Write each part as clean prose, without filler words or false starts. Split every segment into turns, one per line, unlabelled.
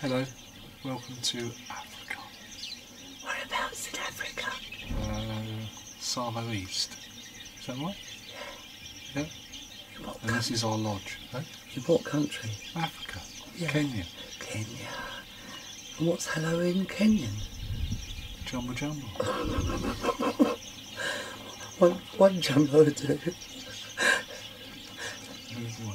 Hello, welcome to Africa.
Whereabouts in Africa?
Tsavo East. Is that right?
Yeah.
Yeah. And this is our lodge, eh?
In what country?
Africa.
Yeah.
Kenya.
Kenya. And what's hello in Kenyan?
Jumbo jumbo.
one jumbo would do.
Move away.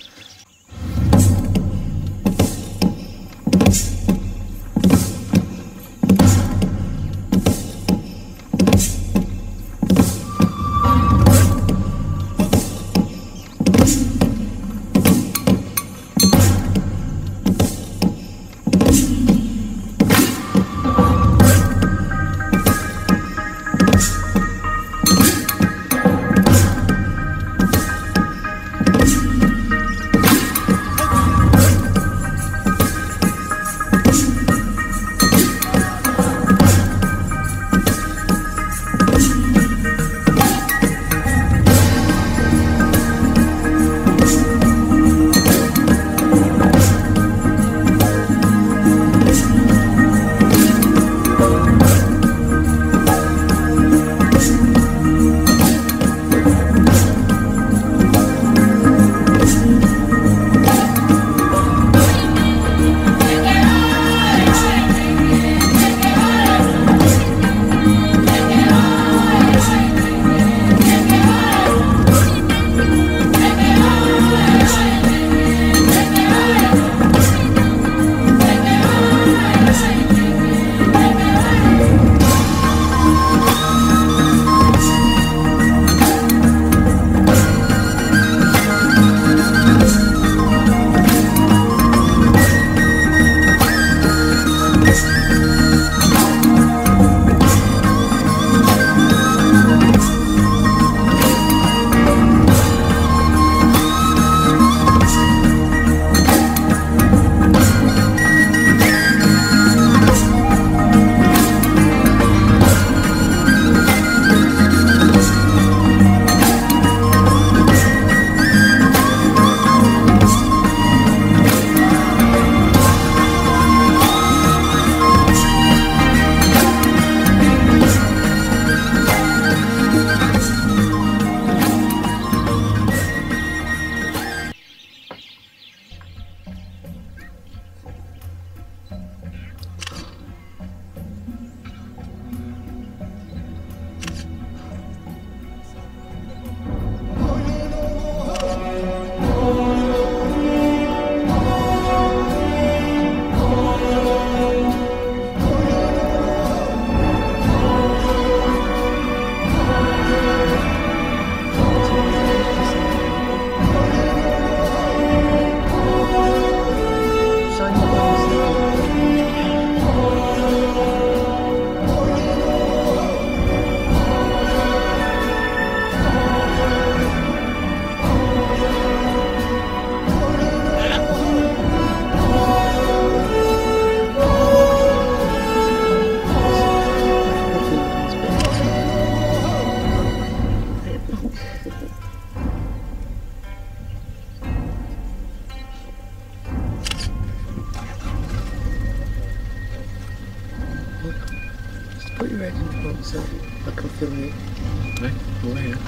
Put your head in front so I can film you.
No, go here.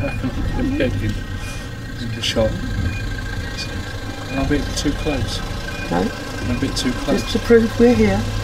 Put your head in the shot. I'm a bit too close.
No?
I'm a bit too close.
Just to prove we're here.